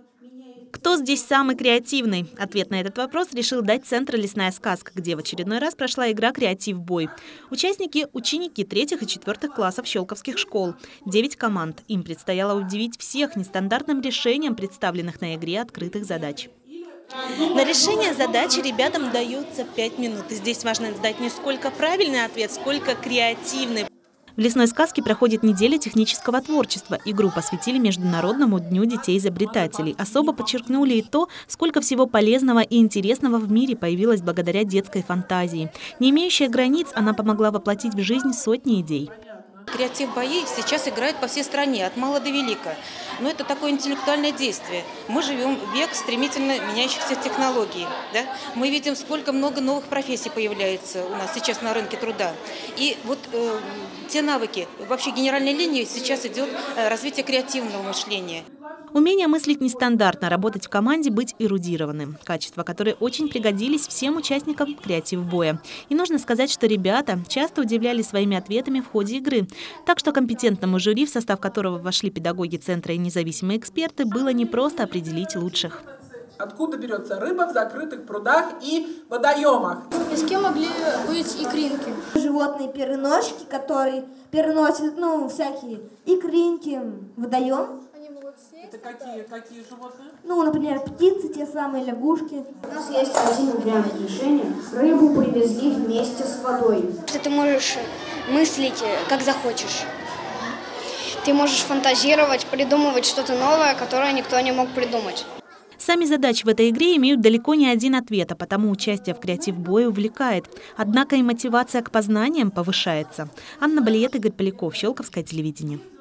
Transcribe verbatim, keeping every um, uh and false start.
Кто здесь самый креативный? Ответ на этот вопрос решил дать Центр «Лесная сказка», где в очередной раз прошла игра «Креатив бой». Участники – ученики третьих и четвертых классов щелковских школ. Девять команд. Им предстояло удивить всех нестандартным решением представленных на игре открытых задач. На решение задачи ребятам дается пять минут. И здесь важно дать не сколько правильный ответ, сколько креативный. В «Лесной сказке» проходит неделя технического творчества. Игру посвятили Международному дню детей-изобретателей. Особо подчеркнули и то, сколько всего полезного и интересного в мире появилось благодаря детской фантазии. Не имеющая границ, она помогла воплотить в жизнь сотни идей. Креатив бои сейчас играют по всей стране, от мала до велика. Но это такое интеллектуальное действие. Мы живем в век стремительно меняющихся технологий. Да? Мы видим, сколько много новых профессий появляется у нас сейчас на рынке труда. И вот э, те навыки, вообще генеральной линии сейчас идет э, развитие креативного мышления. Умение мыслить нестандартно, работать в команде, быть эрудированным. Качества, которые очень пригодились всем участникам креатив боя. И нужно сказать, что ребята часто удивляли своими ответами в ходе игры. Так что компетентному жюри, в состав которого вошли педагоги центра и независимые эксперты, было непросто определить лучших. Откуда берется рыба в закрытых прудах и водоемах? В песке могли быть икринки. Животные-переносчики, которые переносят, ну, всякие икринки в водоем. Это какие, какие животные? Ну, например, птицы, те самые лягушки. У нас есть один вариант решения. Рыбу привезли вместе с водой. Ты можешь мыслить, как захочешь. Ты можешь фантазировать, придумывать что-то новое, которое никто не мог придумать. Сами задачи в этой игре имеют далеко не один ответ, а потому участие в креатив бое увлекает. Однако и мотивация к познаниям повышается. Анна Балиет, Игорь Поляков, Щелковское телевидение.